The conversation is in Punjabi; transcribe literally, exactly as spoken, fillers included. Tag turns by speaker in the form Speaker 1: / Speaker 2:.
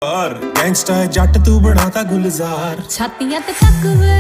Speaker 1: गैंगस्टर जट तू बनाता गुलजार
Speaker 2: छातियां ते तक वे